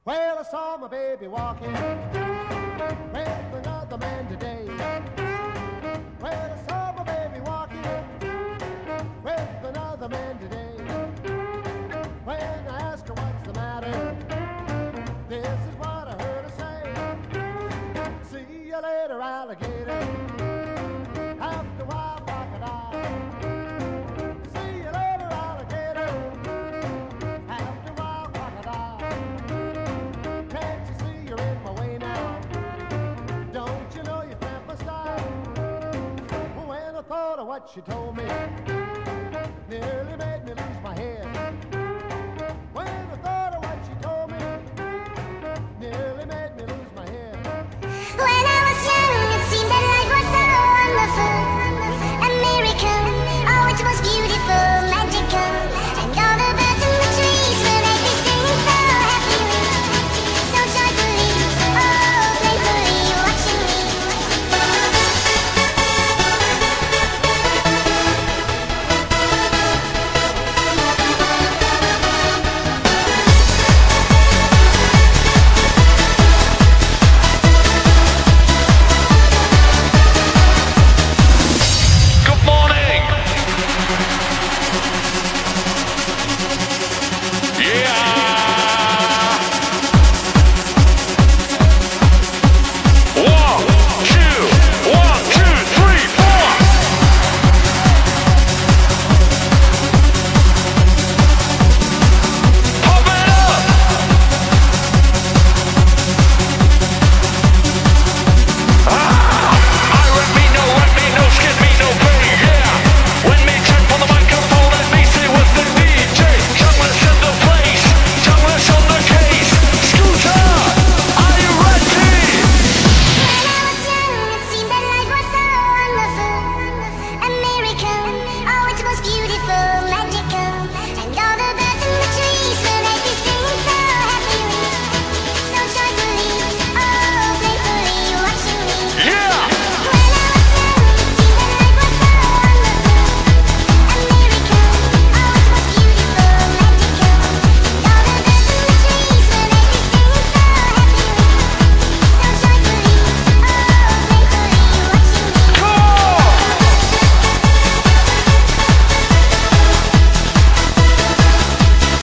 Well, I saw my baby walking with another man today. Well, I saw my baby walking with another man today. When I asked her what's the matter, this is what I heard her say. See you later, alligator. After a while, crocodile. See you later, alligator. After a while, crocodile. Can't you see you're in my way now? Don't you know you cramp my style? When I thought of what she told me, nearly made me lose my head.